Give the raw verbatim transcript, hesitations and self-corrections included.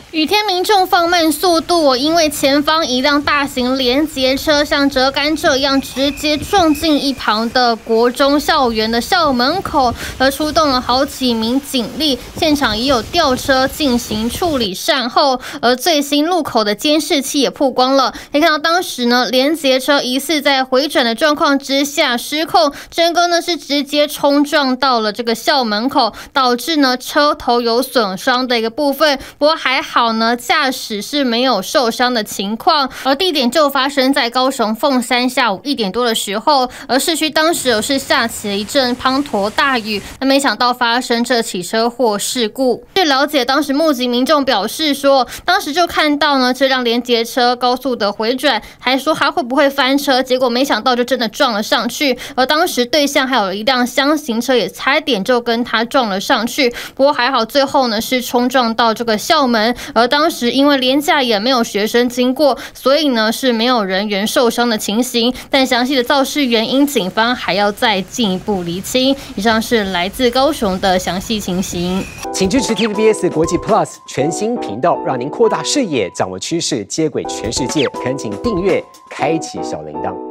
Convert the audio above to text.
雨天民众放慢速度，因为前方一辆大型联结车像折甘蔗一样直接撞进一旁的国中校园的校门口，而出动了好几名警力，现场也有吊车进行处理善后。而最新路口的监视器也曝光了，可以看到当时呢，联结车疑似在回转的状况之下失控，整个呢是直接冲撞到了这个校门口，导致呢车头有损伤的一个部分。不过还好呢，驾驶是没有受伤的情况。而地点就发生在高雄凤山下午一点多的时候，而市区当时有是下起了一阵滂沱大雨，那没想到发生这起车祸事故。据了解，当时目击民众表示说，当时就看到呢这辆联结车高速的回转，还说还会不会翻车，结果没想到就真的撞了上去。而当时对向还有一辆厢型车也差一点就跟他撞了上去，不过还好最后呢是冲撞到这个校门。而当时因为连假也没有学生经过，所以呢是没有人员受伤的情形。但详细的肇事原因，警方还要再进一步厘清。以上是来自高雄的详细情形。 请支持 T V B S 国际 Plus 全新频道，让您扩大视野，掌握趋势，接轨全世界。恳请订阅，开启小铃铛。